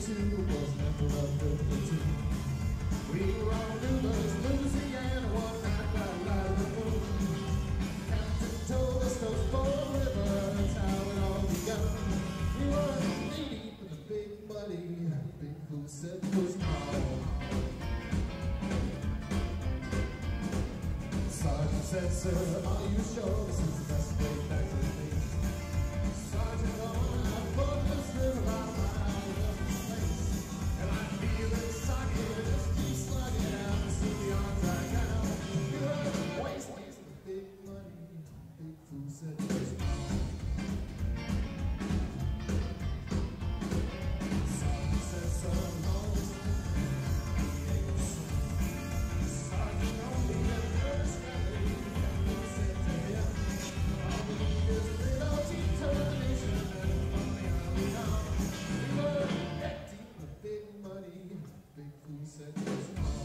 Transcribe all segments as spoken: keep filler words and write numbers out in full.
two was never under fifteen. We were on Rivers, Louisiana, one night by light of the moon. Captain told us those four rivers, how it all begun. We were knee deep in the big muddy, big fool said push on. Sergeant said, sir, are you sure this is the best way back to the base? Sergeant, on I put this river out my out of this place. And I feel it sucking, just keep slugging out to see the arms right now. You were wasting the big money, big fool said push on. Sergeant said, sir, long as he ain't the sun. Sergeant, only at first. Said was wrong.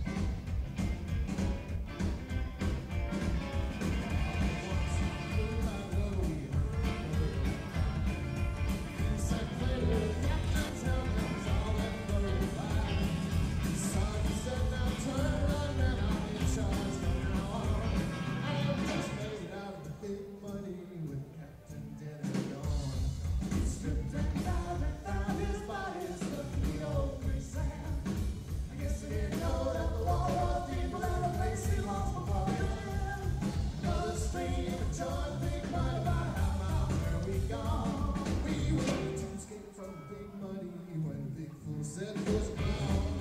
Once flew I low, we heard he said, later, Captain's helmet's all that bird by. Sergeant said, now turn around and I'll be in charge from now on. I am just made out of the big money with Captain dead and gone. He stripped and down and found his body's looking the old free sand. Guess he didn't know that the law was deeper than the place he lost before the end. Another stream of joy, big money, about half mile where we gone. We were to escape from big money when big fool said was gone.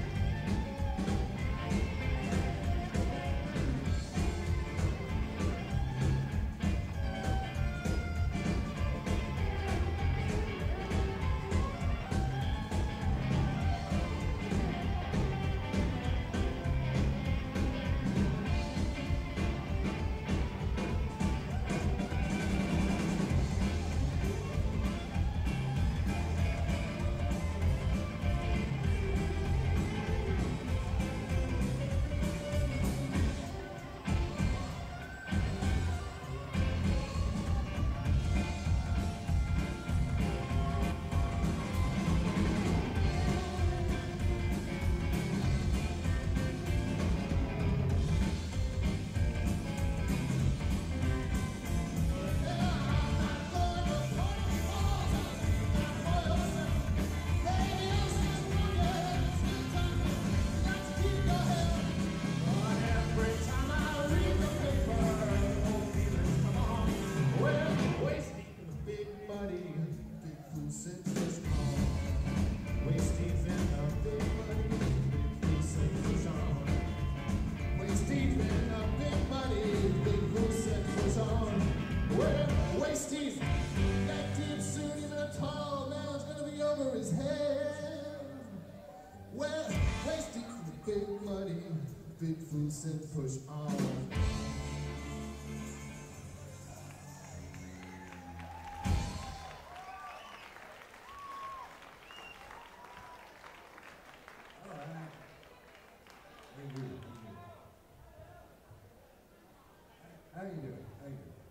Said push on. All right. Thank you. Thank you. How you doing? How you doing?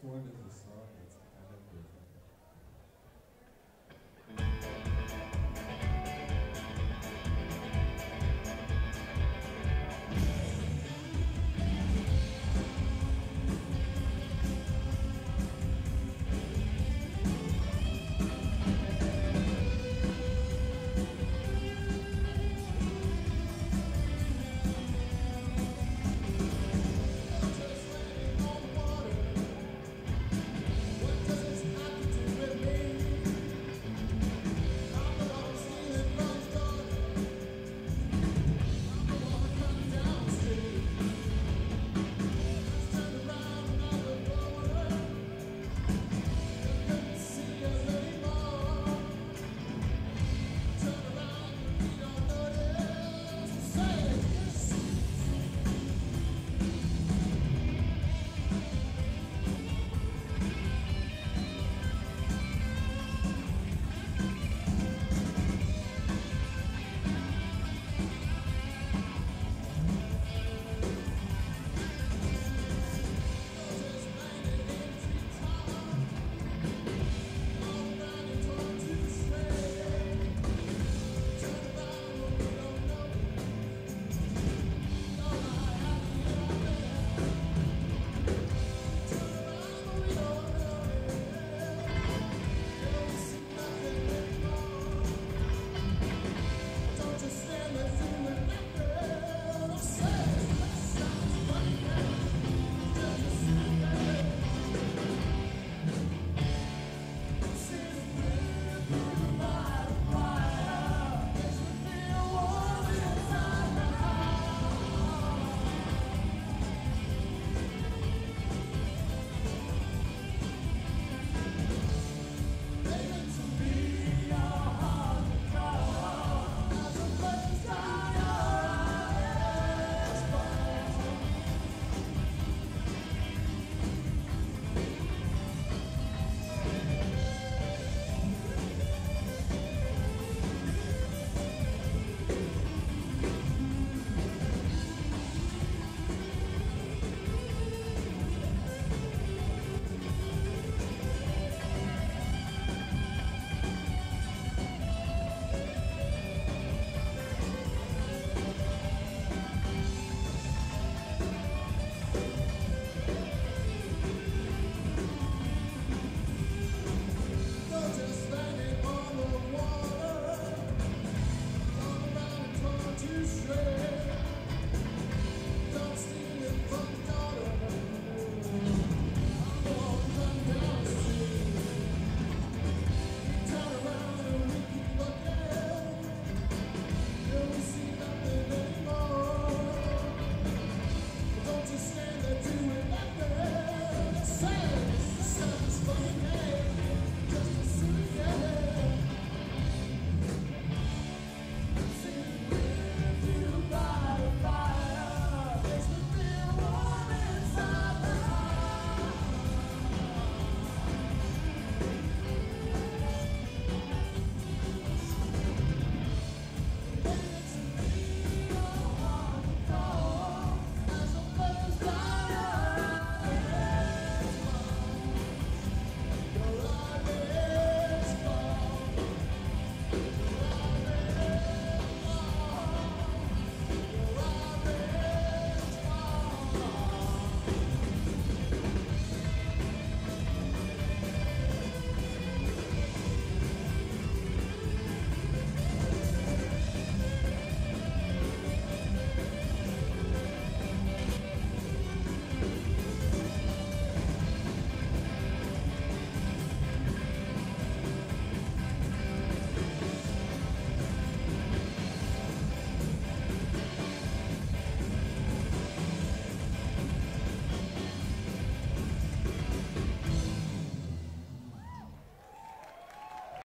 Going into the sun.